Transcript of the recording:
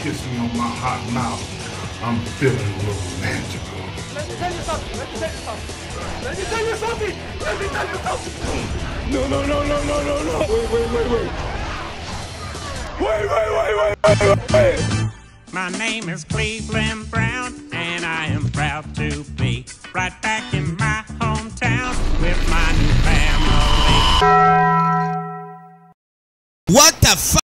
kiss me on my hot mouth. I'm feeling romantical. Let me tell you something. Let me tell you something. Let me tell you something. Let me tell you something. No. Wait. My name is Cleveland Brown, and I am proud to be right back in my hometown with my new family. What the fuck?